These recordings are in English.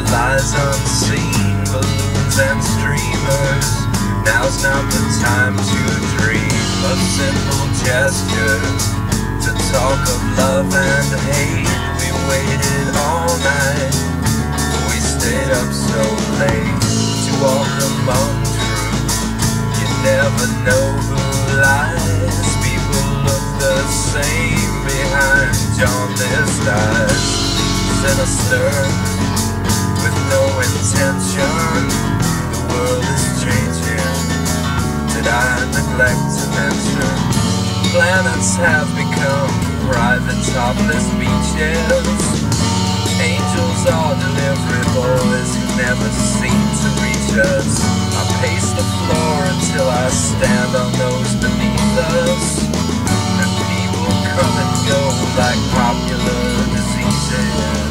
lies unseen, balloons and streamers. Now's not the time to dream of simple gestures, to talk of love and hate. We waited all night, we stayed up so late to walk among truth. You never know who lies. People look the same behind jaundiced eyes, sinister with no intention. The world is changing. Did I neglect to mention? Planets have become private topless beaches. Angels are delivery boys who never seem to reach us. I pace the floor until I stand on those beneath us, and people come and go like popular diseases.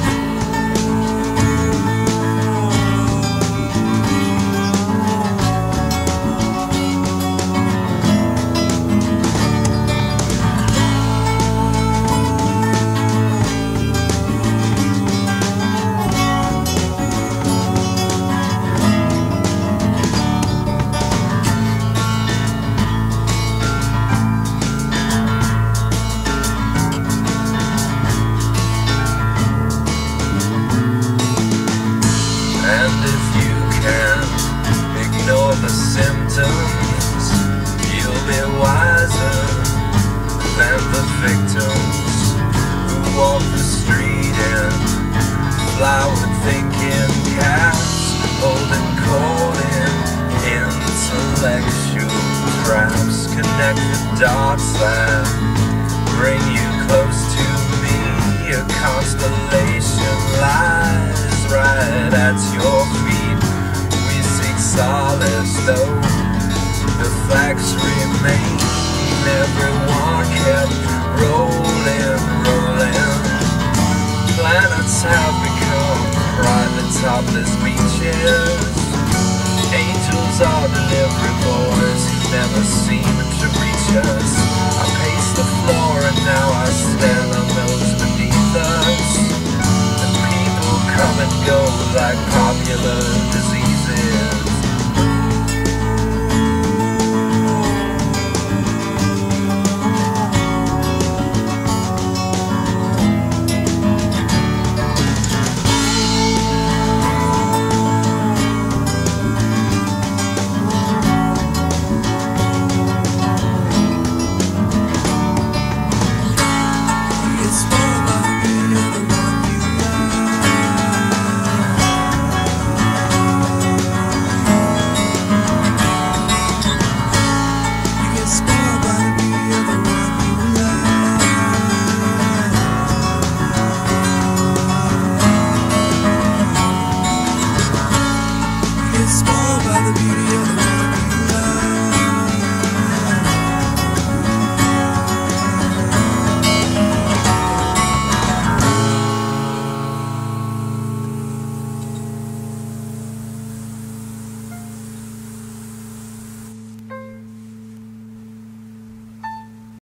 The symptoms, you'll be wiser than the victims who walk the street in flower-thinking caps, holding cold in intellectual traps. Connect the dots that bring you close to me. A constellation lies right at your feet. Solace, though the facts remain. Everyone kept rolling. Planets have become private topless beaches. Angels are delivery boys who never seem to reach us. I pace the floor and now I stand on those beneath us, and people come and go like popular disease.